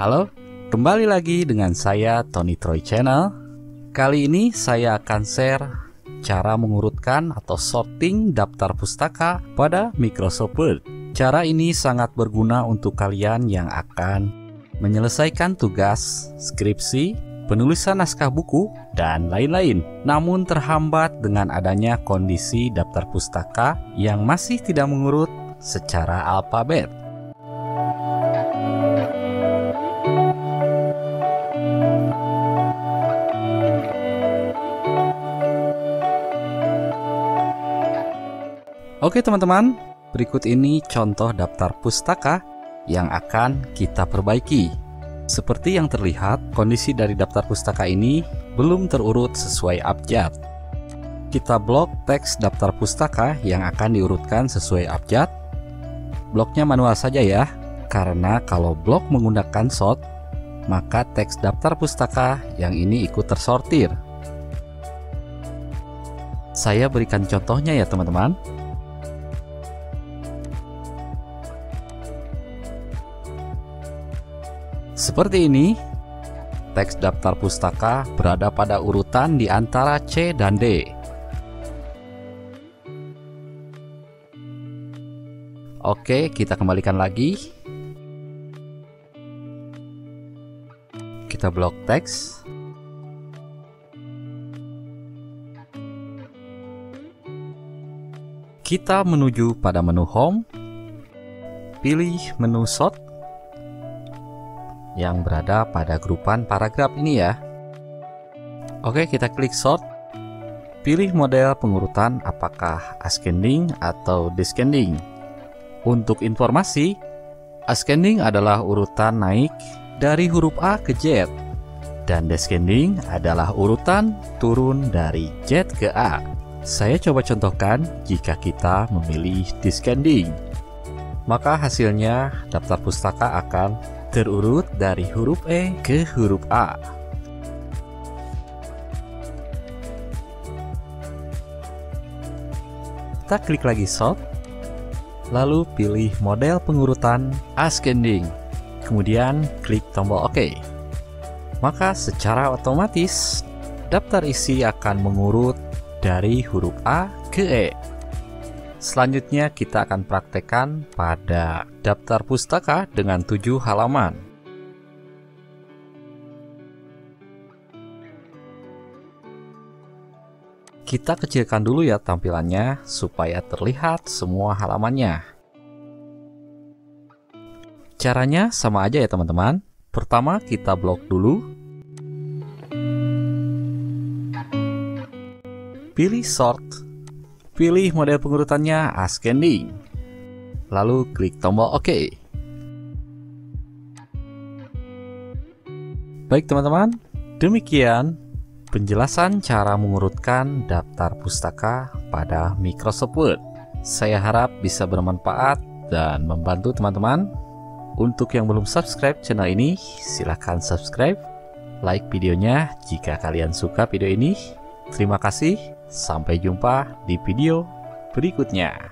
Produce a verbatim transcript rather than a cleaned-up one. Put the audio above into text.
Halo, kembali lagi dengan saya Tony Troy Channel. Kali ini saya akan share cara mengurutkan atau sorting daftar pustaka pada Microsoft Word. Cara ini sangat berguna untuk kalian yang akan menyelesaikan tugas, skripsi, penulisan naskah buku, dan lain-lain. Namun terhambat dengan adanya kondisi daftar pustaka yang masih tidak mengurut secara alfabet. Oke teman-teman, berikut ini contoh daftar pustaka yang akan kita perbaiki. Seperti yang terlihat, kondisi dari daftar pustaka ini belum terurut sesuai abjad. Kita blok teks daftar pustaka yang akan diurutkan sesuai abjad. Bloknya manual saja ya, karena kalau blok menggunakan sort, maka teks daftar pustaka yang ini ikut tersortir. Saya berikan contohnya ya teman-teman. Seperti ini, teks daftar pustaka berada pada urutan di antara C dan D. Oke, kita kembalikan lagi. Kita blok teks. Kita menuju pada menu Home. Pilih menu Sort yang berada pada grupan paragraf ini ya. Oke, kita klik sort. Pilih model pengurutan apakah ascending atau descending. Untuk informasi, ascending adalah urutan naik dari huruf A ke Z, dan descending adalah urutan turun dari Z ke A. Saya coba contohkan jika kita memilih descending. Maka hasilnya daftar pustaka akan terurut dari huruf E ke huruf A. Kita klik lagi sort, lalu pilih model pengurutan ascending, kemudian klik tombol OK. Maka secara otomatis daftar isi akan mengurut dari huruf A ke E. Selanjutnya kita akan praktekkan pada daftar pustaka dengan tujuh halaman. Kita kecilkan dulu ya tampilannya supaya terlihat semua halamannya. Caranya sama aja ya teman-teman. Pertama kita blok dulu. Pilih sort. Pilih model pengurutannya ascending, lalu klik tombol OK. Baik teman-teman, demikian penjelasan cara mengurutkan daftar pustaka pada Microsoft Word. Saya harap bisa bermanfaat dan membantu teman-teman. Untuk yang belum subscribe channel ini, silahkan subscribe, like videonya jika kalian suka video ini. Terima kasih, sampai jumpa di video berikutnya.